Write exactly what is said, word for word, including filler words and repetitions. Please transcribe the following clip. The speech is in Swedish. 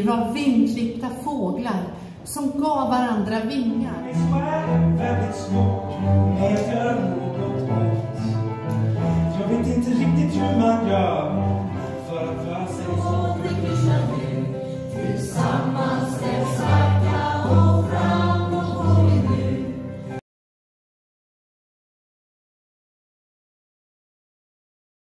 Vi var vingklippta fåglar som gav varandra vingar. Det är väldigt svårt att göra något åt. Jag vet inte riktigt hur man gör för att vara sig så.